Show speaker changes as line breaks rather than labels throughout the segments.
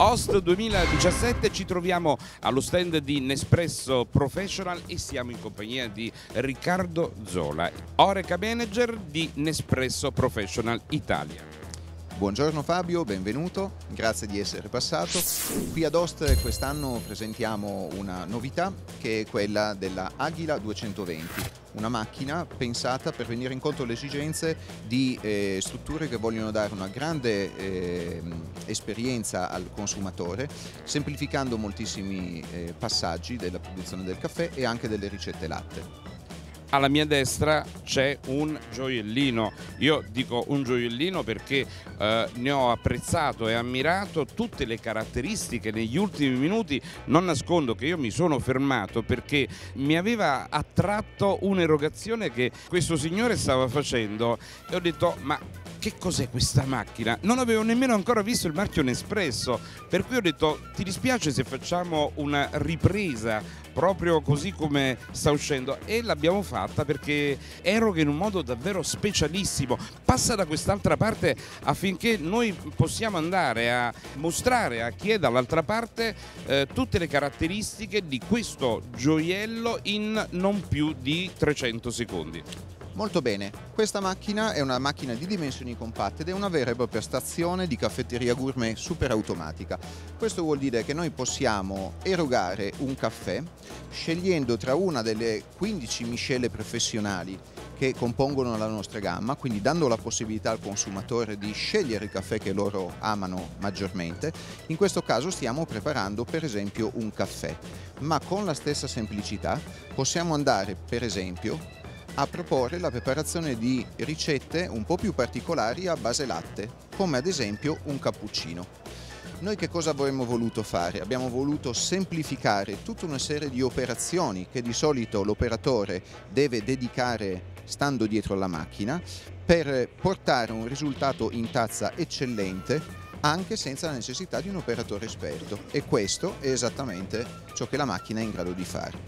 Host 2017, ci troviamo allo stand di Nespresso Professional e siamo in compagnia di Riccardo Zola, Horeca Manager di Nespresso Professional Italia.
Buongiorno Fabio, benvenuto, grazie di essere passato. Qui ad Host quest'anno presentiamo una novità che è quella della Aguila 220, una macchina pensata per venire incontro alle esigenze di strutture che vogliono dare una grande esperienza al consumatore, semplificando moltissimi passaggi della produzione del caffè e anche delle ricette latte.
Alla mia destra c'è un gioiellino, io dico un gioiellino perché ne ho apprezzato e ammirato tutte le caratteristiche negli ultimi minuti. Non nascondo che io mi sono fermato perché mi aveva attratto un'erogazione che questo signore stava facendo e ho detto: ma che cos'è questa macchina? Non avevo nemmeno ancora visto il marchio Nespresso, per cui ho detto: ti dispiace se facciamo una ripresa proprio così come sta uscendo? E l'abbiamo fatta perché eroga in un modo davvero specialissimo, passa da quest'altra parte affinché noi possiamo andare a mostrare a chi è dall'altra parte tutte le caratteristiche di questo gioiello in non più di 300 secondi.
Molto bene, questa macchina è una macchina di dimensioni compatte ed è una vera e propria stazione di caffetteria gourmet super automatica. Questo vuol dire che noi possiamo erogare un caffè scegliendo tra una delle 15 miscele professionali che compongono la nostra gamma, quindi dando la possibilità al consumatore di scegliere il caffè che loro amano maggiormente. In questo caso stiamo preparando per esempio un caffè, ma con la stessa semplicità possiamo andare per esempio a proporre la preparazione di ricette un po' più particolari a base latte, come ad esempio un cappuccino. Noi che cosa avremmo voluto fare? Abbiamo voluto semplificare tutta una serie di operazioni che di solito l'operatore deve dedicare stando dietro alla macchina per portare un risultato in tazza eccellente anche senza la necessità di un operatore esperto, e questo è esattamente ciò che la macchina è in grado di fare.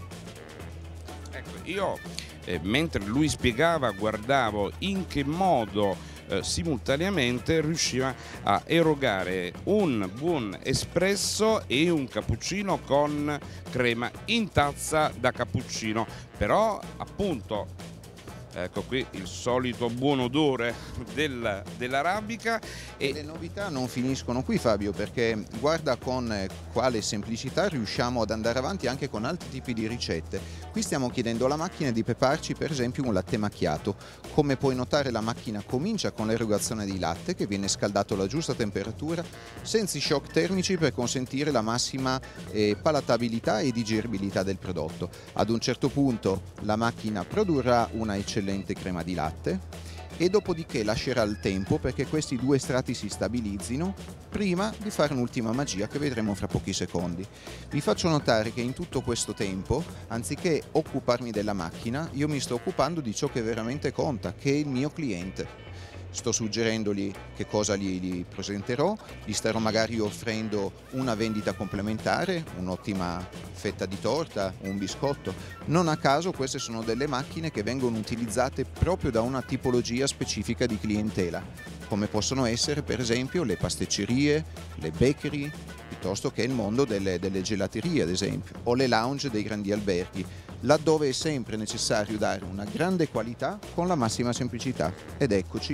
Ecco, io mentre lui spiegava guardavo in che modo simultaneamente riusciva a erogare un buon espresso e un cappuccino con crema in tazza da cappuccino, però appunto ecco qui il solito buon odore dell'arabica.
E le novità non finiscono qui Fabio, perché guarda con quale semplicità riusciamo ad andare avanti anche con altri tipi di ricette. Qui stiamo chiedendo alla macchina di prepararci per esempio un latte macchiato. Come puoi notare, la macchina comincia con l'erogazione di latte che viene scaldato alla giusta temperatura senza shock termici per consentire la massima palatabilità e digeribilità del prodotto. Ad un certo punto la macchina produrrà una eccellente crema di latte e dopodiché lascerà il tempo perché questi due strati si stabilizzino prima di fare un'ultima magia che vedremo fra pochi secondi. Vi faccio notare che in tutto questo tempo, anziché occuparmi della macchina, io mi sto occupando di ciò che veramente conta, che è il mio cliente. Sto suggerendogli che cosa gli presenterò, gli starò magari offrendo una vendita complementare, un'ottima fetta di torta, un biscotto. Non a caso queste sono delle macchine che vengono utilizzate proprio da una tipologia specifica di clientela, come possono essere per esempio le pasticcerie, le bakery, piuttosto che il mondo delle gelaterie ad esempio, o le lounge dei grandi alberghi, laddove è sempre necessario dare una grande qualità con la massima semplicità. Ed eccoci.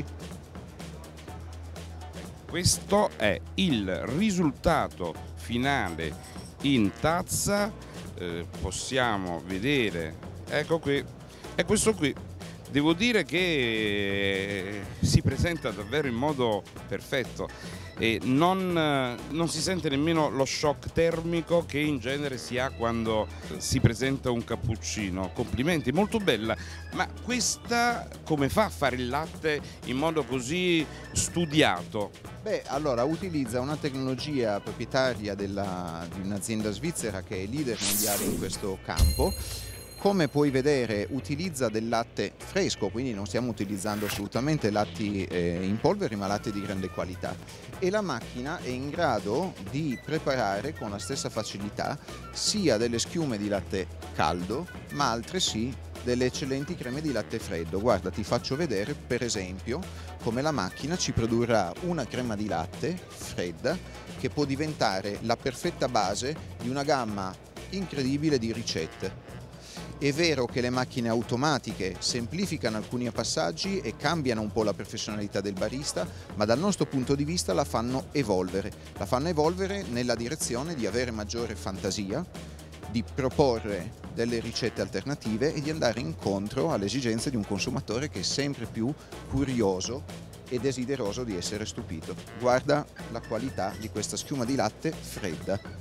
Questo è il risultato finale in tazza, possiamo vedere, ecco qui, è questo qui. Devo dire che si presenta davvero in modo perfetto e non si sente nemmeno lo shock termico che in genere si ha quando si presenta un cappuccino. Complimenti, molto bella. Ma questa come fa a fare il latte in modo così studiato?
Beh, allora utilizza una tecnologia proprietaria di un'azienda svizzera che è leader mondiale in questo campo. Come puoi vedere utilizza del latte fresco, quindi non stiamo utilizzando assolutamente latti in polvere, ma latte di grande qualità, e la macchina è in grado di preparare con la stessa facilità sia delle schiume di latte caldo ma altresì delle eccellenti creme di latte freddo. Guarda, ti faccio vedere per esempio come la macchina ci produrrà una crema di latte fredda che può diventare la perfetta base di una gamma incredibile di ricette. È vero che le macchine automatiche semplificano alcuni passaggi e cambiano un po' la professionalità del barista, ma dal nostro punto di vista la fanno evolvere. La fanno evolvere nella direzione di avere maggiore fantasia, di proporre delle ricette alternative e di andare incontro alle esigenze di un consumatore che è sempre più curioso e desideroso di essere stupito. Guarda la qualità di questa schiuma di latte fredda.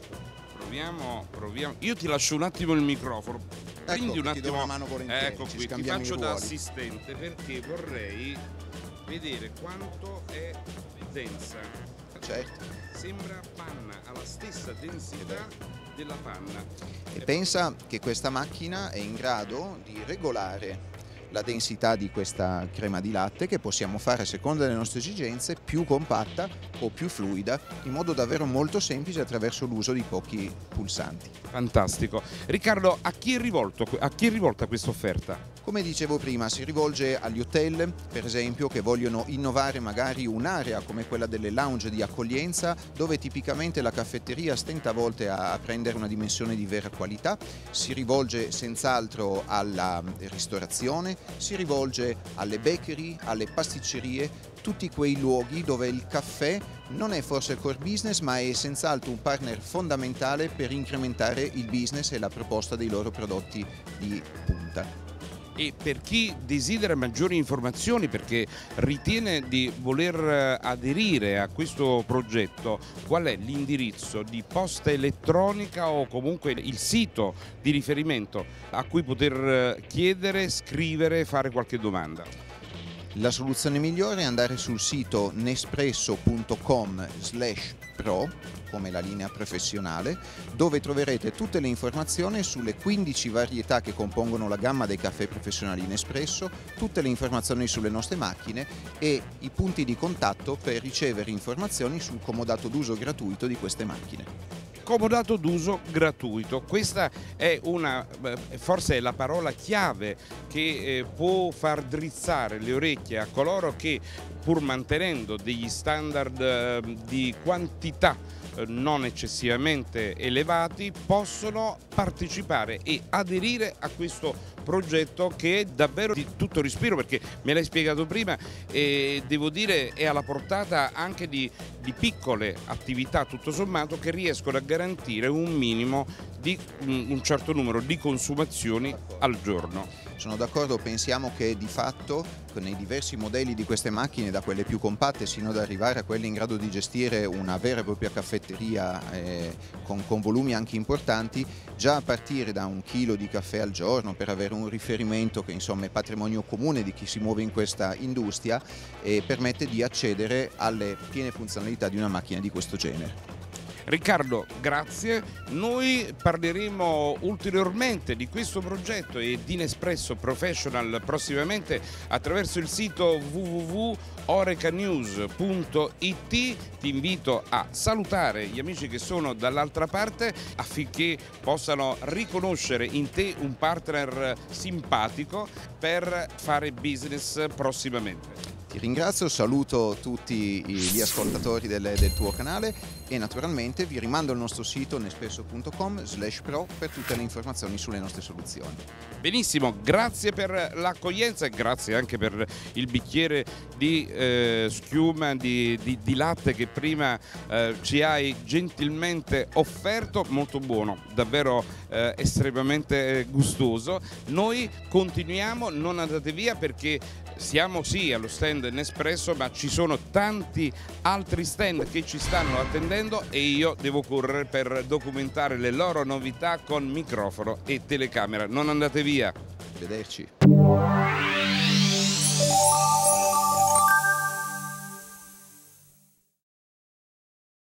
Proviamo. Io ti lascio un attimo il microfono. Prendi un
ti do
attimo.
una mano volentieri.
Ecco
ci
qui, ti
scambiamo i
faccio da
ruoli.
assistente perché vorrei vedere quanto è densa.
Certo.
Sembra panna, ha la stessa densità della panna.
E pensa che questa macchina è in grado di regolare la densità di questa crema di latte che possiamo fare a seconda delle nostre esigenze più compatta o più fluida, in modo davvero molto semplice attraverso l'uso di pochi pulsanti.
Fantastico. Riccardo, a chi è rivolta questa offerta?
Come dicevo prima, si rivolge agli hotel, per esempio, che vogliono innovare magari un'area come quella delle lounge di accoglienza, dove tipicamente la caffetteria stenta a volte a prendere una dimensione di vera qualità. Si rivolge senz'altro alla ristorazione, si rivolge alle bakery, alle pasticcerie, tutti quei luoghi dove il caffè non è forse il core business, ma è senz'altro un partner fondamentale per incrementare il business e la proposta dei loro prodotti di punta.
E per chi desidera maggiori informazioni, perché ritiene di voler aderire a questo progetto, qual è l'indirizzo di posta elettronica o comunque il sito di riferimento a cui poter chiedere, scrivere, fare qualche domanda?
La soluzione migliore è andare sul sito nespresso.com/pro, come la linea professionale, dove troverete tutte le informazioni sulle 15 varietà che compongono la gamma dei caffè professionali Nespresso, tutte le informazioni sulle nostre macchine e i punti di contatto per ricevere informazioni sul comodato d'uso gratuito di queste macchine.
Comodato d'uso gratuito, questa è forse è la parola chiave che può far drizzare le orecchie a coloro che, pur mantenendo degli standard di quantità non eccessivamente elevati, possono partecipare e aderire a questo progetto che è davvero di tutto respiro, perché me l'hai spiegato prima e devo dire è alla portata anche di piccole attività tutto sommato che riescono a garantire un minimo di un certo numero di consumazioni al giorno.
Sono d'accordo, pensiamo che di fatto nei diversi modelli di queste macchine, da quelle più compatte sino ad arrivare a quelle in grado di gestire una vera e propria caffetteria con volumi anche importanti, già a partire da 1 chilo di caffè al giorno, per avere un riferimento che insomma è patrimonio comune di chi si muove in questa industria, e permette di accedere alle piene funzionalità di una macchina di questo genere.
Riccardo, grazie. Noi parleremo ulteriormente di questo progetto e di Nespresso Professional prossimamente attraverso il sito www.orecanews.it. Ti invito a salutare gli amici che sono dall'altra parte affinché possano riconoscere in te un partner simpatico per fare business prossimamente.
Ti ringrazio, saluto tutti gli ascoltatori del tuo canale e naturalmente vi rimando al nostro sito nespresso.com/pro per tutte le informazioni sulle nostre soluzioni.
Benissimo, grazie per l'accoglienza e grazie anche per il bicchiere di schiuma di latte che prima ci hai gentilmente offerto, molto buono, davvero estremamente gustoso. Noi continuiamo, non andate via perché siamo sì allo stand Nespresso, ma ci sono tanti altri stand che ci stanno attendendo e io devo correre per documentare le loro novità con microfono e telecamera. Non andate via.
Arrivederci.